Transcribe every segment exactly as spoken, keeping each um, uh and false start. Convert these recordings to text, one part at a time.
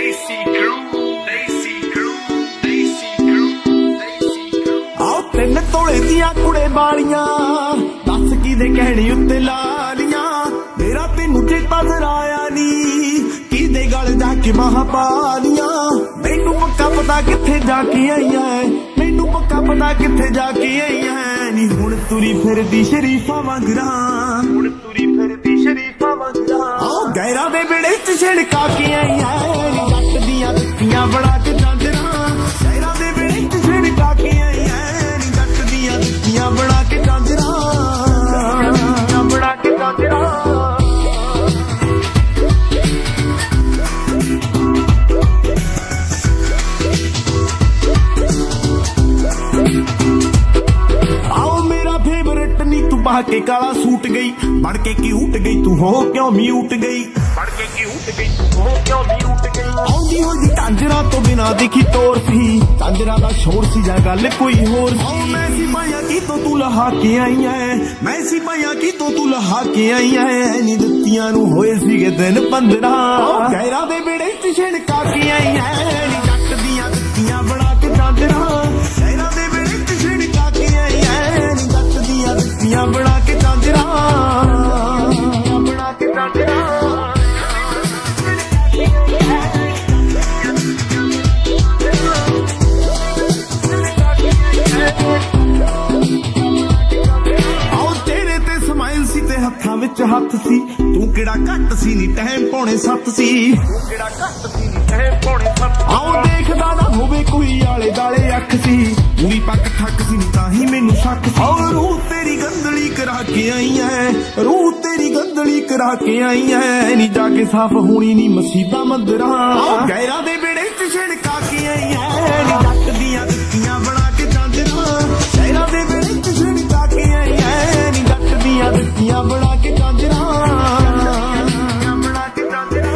Daisy crew, Daisy crew, Daisy crew, Daisy crew. आओ तिन तोले दियां कुड़े बालियां दस किदे कहने उत्ते लालियां मेरा तेनू चेता जराया नी किदे गल जाके महा पालियां मैनू पक्का पता किथे जाके आईयां मैनू पक्का पता किथे जाके आईयां नी हुण तुरी फिरदी शरीफा वांगरा हुण तुरी फिरदी शरीफा वांगरा आओ गैरा दे बेड़े च छिड़का के आईयां नी जट दियां दित्तियां बड़ा के झांजरा गैरा दे बेड़े च छिड़का के आईयां नी जट दियां दित्तियां बड़ा के झांजरा बड़ा के झांजरा पा के काला सूट गई बढ़ के क्यूट गई तू हो क्यों म्यूट गई बढ़ के क्यूट गई तू हो क्यों म्यूट गई आउंदी होंदी झांजरा तो बिना दिखी तोर सी झांजरा दा शोर सी जा गल कोई होर सी मैं सी पाया की तो तू लहा के आई है मैं सी पाया की तो तू लहा के आई है नी दित्तियां नू होए सीगे दिन पंद्रह गैरा दे बेड़े च छिड़का के आई है नी जट दियां दित्तियां बड़ा के झांजरा गैरा दे बेड़े च छिड़का के आई है नी जट दियां दित्तियां बड़ा के झांजरा बड़ा के झांजरा आओ तेरे ते स्माइल सी ते हत्थां विच हत्थ सी तू किड़ा घट सी नी टाइम पौने सत्त सी तू किड़ा घट सी नी टाइम पौने सत्त आओ देखदा ना होवे कोई आले दाले अख सी पूरी पक ठक सी नी ताही मैनू शक सी और रूह तेरी गंदली करा के आई है रूह तेरी गंदली करा के आई है नी जाके साफ होनी नी मसीबा मंदरा गैरा दे बेड़े च छिड़का के आई है नी जट दियां दित्तियां बड़ा के झांजरा गैरा दे बेड़े च छिड़का के आई है नी जट दियां दित्तियां बड़ा के झांजरा बड़ा के झांजरा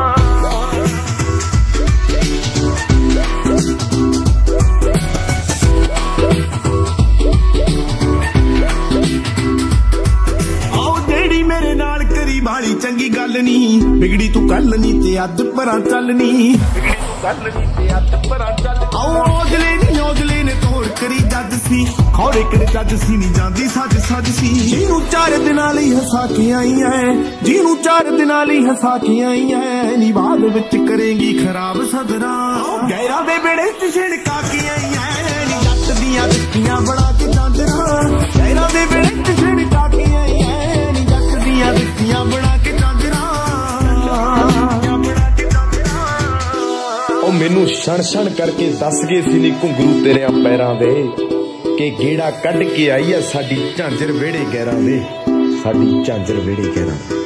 बाली चंगी गल नी बिगड़ी तू कल नी ते अज परा चल नी बिगड़ी तू कल नी ते अज परा चल आओ औजले नी औजले ने तोड़ करी जज सी खौरे कर जज सी नी जांदी सज सज सी जीनू चार दिनां लई हसा के आई है जीनू चार दिनां लई हसा के आई है नी बाद विच करेंगी खराब सदरा गैरा दे बेड़े च छिड़का के आई है नी जट दियां दित्तियां बड़ा के झांजरा गैरा दे बेड़े च छिड़का के आई है नी जट दियां दित्तियां बड़ा के झांजरा बड़ा के झांजरा ओ मैनू छण छण करके दस गए सी नी घुंगरू तेरे पैरां दे कि गेड़ा कढ के आई है साडी झांजर वेड़े गैरां दे साडी झांजर वेड़े गैरां।